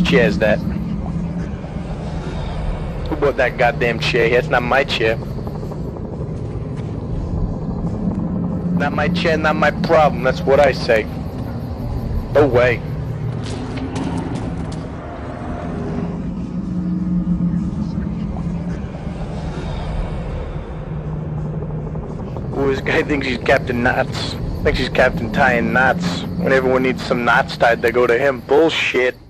chair is that? Who bought that goddamn chair here? It's not my chair. Not my chair, not my problem. That's what I say. No way. Ooh, this guy thinks he's Captain Knots. Thinks he's Captain Tying Knots. When everyone needs some knots tied, they go to him. Bullshit.